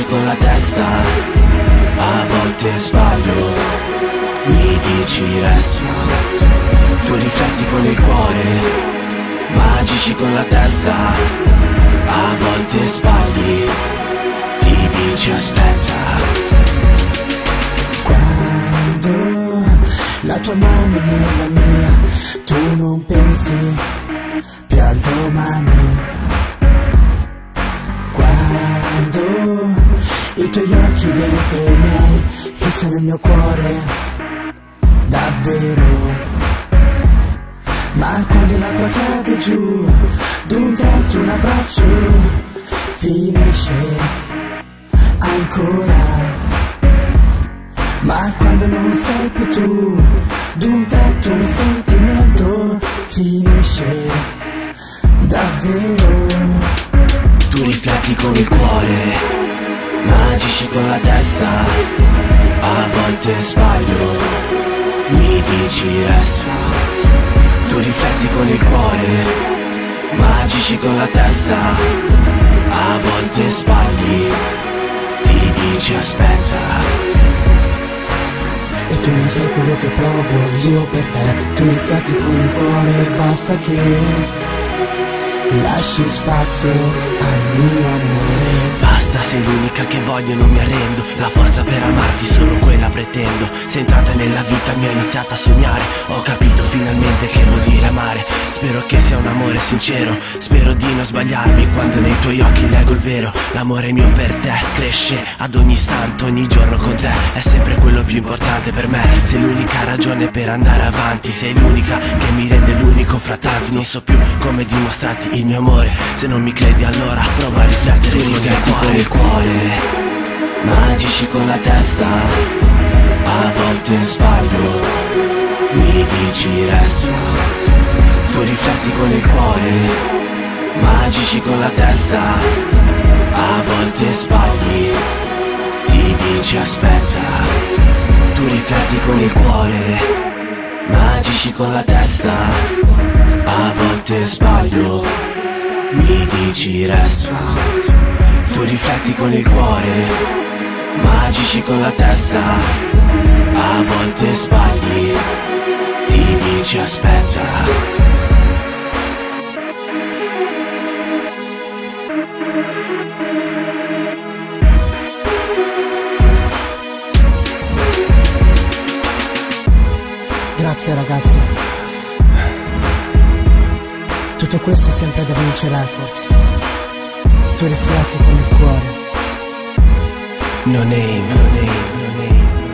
con la testa, a volte sbaglio, mi dici resta, tu rifletti con il cuore, ma agisci con la testa, a volte sbagli, ti dici aspetta. Quando la tua mano è nella mia, tu non pensi più al domani. Quando i tuoi occhi dentro i miei fissano il mio cuore, davvero. Ma quando l'acqua cade giù, d'un tratto un abbraccio finisce ancora. Ma quando non sei più tu, d'un tratto un sentimento finisce davvero. Tu rifletti con il cuore, ma agisci con la testa, a volte sbaglio, mi dici resta. Tu rifletti con il cuore, ma agisci con la testa, a volte sbagli, ti dici aspetta. E tu non sai quello che provo io per te, tu rifletti con il cuore, basta che lasci spazio al mio amore. Basta, sei l'unica che voglio, non mi arrendo, la forza per amarti solo quella pretendo. Sei entrata nella vita, mi ho iniziato a sognare, ho capito finalmente che vuol dire amare. Spero che sia un amore sincero, spero di non sbagliarmi quando nei tuoi occhi leggo il vero. L'amore mio per te cresce ad ogni istante, ogni giorno con te è sempre quello più importante per me. Sei l'unica ragione per andare avanti, sei l'unica che mi rende l'unico fra tanti. Non so più come dimostrarti il mio amore, se non mi credi allora prova a riflettere con il cuore, ma agisci con la testa, a volte sbaglio, mi dici resta. Tu rifletti con il cuore, ma agisci con la testa, a volte sbagli, ti dici aspetta. Tu rifletti con il cuore, ma agisci con la testa, a volte sbaglio, mi dici resta. Tu rifletti con il cuore, ma agisci con la testa, a volte sbagli, ti dici aspetta. Grazie ragazzi. Tutto questo sempre da Vince Records. Tu rifletti con il cuore. No name, no name, no name.